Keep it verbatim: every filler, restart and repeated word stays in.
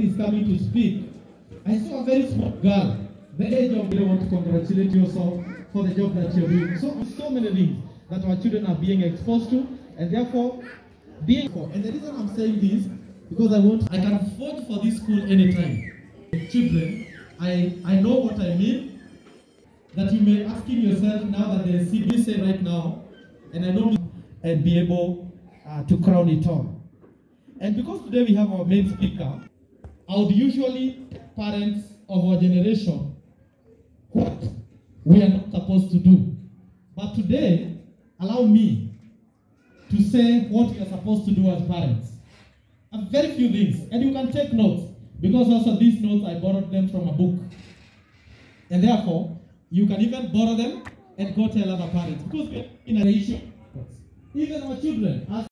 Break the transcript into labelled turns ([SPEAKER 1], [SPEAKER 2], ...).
[SPEAKER 1] is coming to speak, I saw a very small girl. The age of you want to congratulate yourself for the job that you're doing. So, so many things that our children are being exposed to, and therefore being for. And the reason I'm saying this, because I want, I can afford for this school anytime. Children, I, I know what I mean. That you may asking yourself now that the C B say right now, and I know and be able uh, to crown it on. And because today we have our main speaker, I would usually parents of our generation what we are not supposed to do. But today, allow me to say what we are supposed to do as parents. A very few things, and you can take notes, because also these notes I borrowed them from a book. And therefore, you can even borrow them and go tell other parents, because we are in a issue. Even our children, as